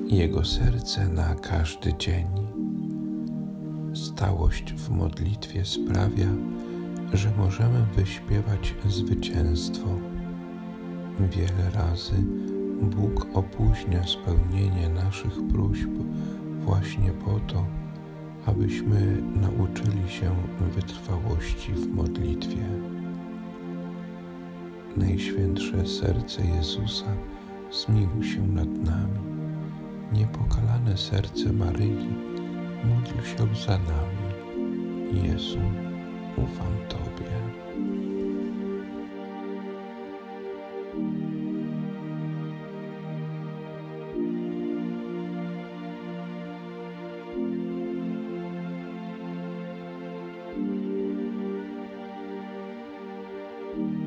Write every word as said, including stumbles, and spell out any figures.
Jego serce na każdy dzień. Stałość w modlitwie sprawia, że możemy wyśpiewać zwycięstwo. Wiele razy Bóg opóźnia spełnienie naszych próśb właśnie po to, abyśmy nauczyli się wytrwałości w modlitwie. Najświętsze serce Jezusa, zmiłuj się nad nami. Niepokalane serce Maryi, módl się za nami. Jezu, ufam Tobie. Thank you.